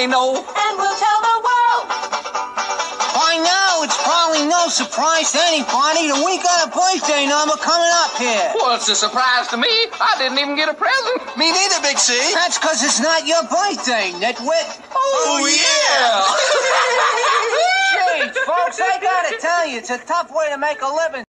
know. And we'll tell the world. By now, it's probably no surprise to anybody that we got a birthday number coming up here. Well, it's a surprise to me. I didn't even get a present. Me neither, Big C. That's because it's not your birthday, nitwit. Oh, yeah. Jeez, folks, I gotta tell you, it's a tough way to make a living.